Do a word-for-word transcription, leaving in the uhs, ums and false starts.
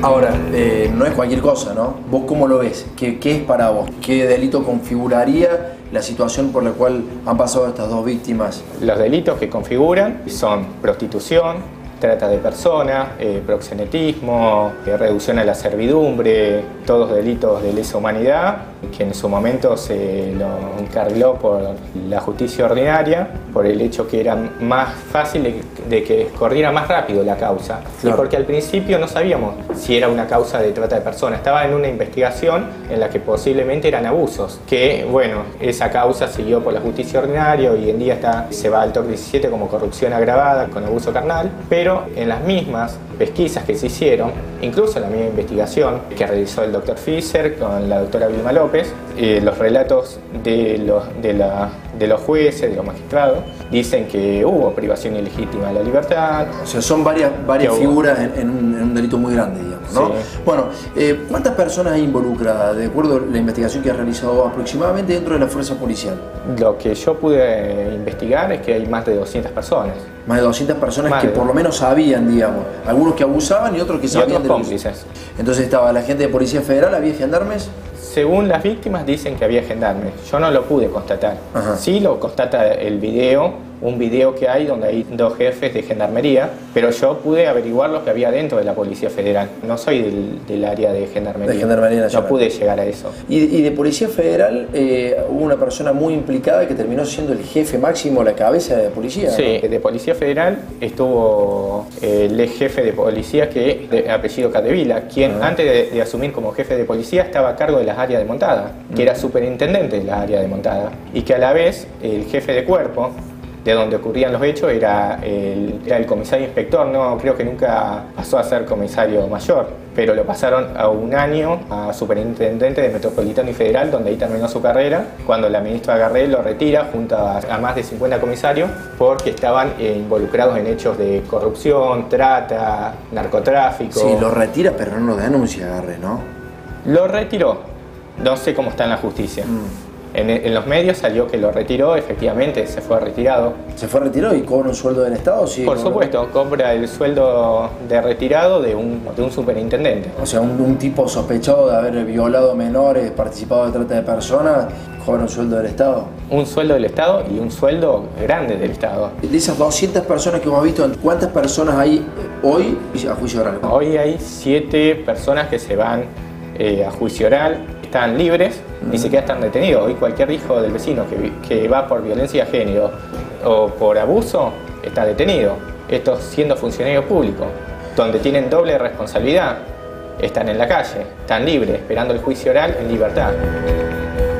Ahora, eh, no es cualquier cosa, ¿no? ¿Vos cómo lo ves? ¿Qué, qué es para vos? ¿Qué delito configuraría la situación por la cual han pasado estas dos víctimas? Los delitos que configuran son prostitución, trata de personas, eh, proxenetismo, eh, reducción a la servidumbre, todos delitos de lesa humanidad, que en su momento se lo encarriló por la justicia ordinaria, por el hecho que era más fácil de, de que corriera más rápido la causa. Claro. Y porque al principio no sabíamos si era una causa de trata de personas, estaba en una investigación en la que posiblemente eran abusos, que bueno, esa causa siguió por la justicia ordinaria, hoy en día está, se va al top diecisiete como corrupción agravada con abuso carnal, pero en las mismas pesquisas que se hicieron, incluso en la misma investigación que realizó el doctor Fischer con la doctora Vilma López, eh, los relatos de los, de, la, de los jueces, de los magistrados, dicen que hubo privación ilegítima de la libertad. O sea, son varias, varias figuras en, en, un, en un delito muy grande, digamos, ¿no? Sí. Bueno, eh, ¿cuántas personas hay involucradas, de acuerdo a la investigación que has realizado aproximadamente dentro de la fuerza policial? Lo que yo pude investigar es que hay más de doscientas personas. Más de doscientas personas más que de... por lo menos sabían, digamos. Algunos que abusaban y otros que sabían. Y otros de cómplices. Entonces estaba la gente de Policía Federal, había gendarmes. Según las víctimas dicen que había gendarmes. Yo no lo pude constatar. Ajá. Sí lo constata el video, un video que hay donde hay dos jefes de gendarmería, pero yo pude averiguar lo que había dentro de la Policía Federal. No soy del, del área de gendarmería. De gendarmería nacional. No pude llegar a eso. Y, y de Policía Federal eh, hubo una persona muy implicada que terminó siendo el jefe máximo, la cabeza de policía. Sí, ¿no? de Policía Federal estuvo eh, el ex jefe de policía, que de apellido Capdevila, quien uh-huh. antes de, de asumir como jefe de policía estaba a cargo de las áreas de montada, que uh-huh. era superintendente de las áreas de montada, y que a la vez el jefe de cuerpo, de donde ocurrían los hechos, era el, era el comisario inspector. No, creo que nunca pasó a ser comisario mayor, pero lo pasaron a un año a superintendente de Metropolitano y Federal, donde ahí terminó su carrera, cuando la ministra Garré lo retira junto a, a más de cincuenta comisarios porque estaban eh, involucrados en hechos de corrupción, trata, narcotráfico. Sí, lo retira, pero no lo denuncia Garré, ¿no? Lo retiró. No sé cómo está en la justicia. Mm. En, en los medios salió que lo retiró, efectivamente se fue retirado. ¿Se fue retirado y cobra un sueldo del Estado? Sí, por supuesto, cobra el sueldo de retirado de un, de un superintendente. O sea, un, un tipo sospechado de haber violado menores, participado de trata de personas, cobra un sueldo del Estado. Un sueldo del Estado y un sueldo grande del Estado. De esas doscientas personas que hemos visto, ¿cuántas personas hay hoy a juicio oral? Hoy hay siete personas que se van eh, a juicio oral. Están libres, ni siquiera están detenidos. Hoy cualquier hijo del vecino que, que va por violencia de género o por abuso está detenido. Estos siendo funcionarios públicos, donde tienen doble responsabilidad, están en la calle, están libres, esperando el juicio oral en libertad.